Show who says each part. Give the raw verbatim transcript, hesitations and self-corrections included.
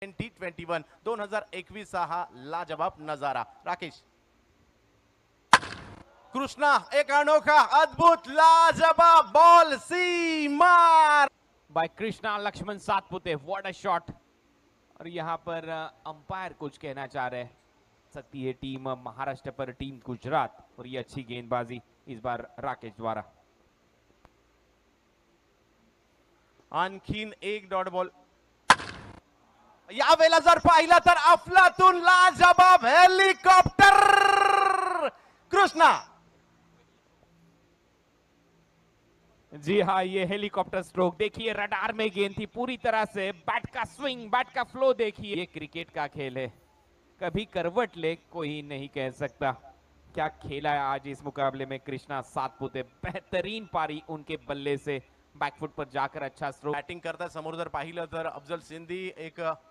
Speaker 1: Twenty twenty one दोन हजार एकवीस हा लाजवाब नजारा. राकेश. कृष्णा एक अनोखा अद्भुत लाजवाब बॉल सीमा
Speaker 2: by Krishna Laxman Satpute. What a shot. और यहाँ पर अंपायर कुछ कहना चाह रहे हैं. सकती है टीम महाराष्ट्र पर टीम गुजरात. और ये अच्छी गेंदबाजी इस बार राकेश द्वारा.
Speaker 1: आणखीन एक डॉट बॉल. यावेळेला जर पाहिलं तर अफलातून लाजवाब हेलिकॉप्टर कृष्णा.
Speaker 2: जी हाँ, ये हेलीकॉप्टर स्ट्रोक देखिए. रडार में गेंद थी पूरी तरह से. बैट का स्विंग, बैट का फ्लो देखिए. ये क्रिकेट का खेल है. कभी करवट ले कोई नहीं कह सकता. क्या खेला है आज इस मुकाबले में कृष्णा सातपुते. बेहतरीन पारी उनके बल्ले से बैकफुट पर जाकर अच्छा स्ट्रोक.
Speaker 1: बॅटिंग करता समोर जर पाहिलं तर अफजल सिंधी एक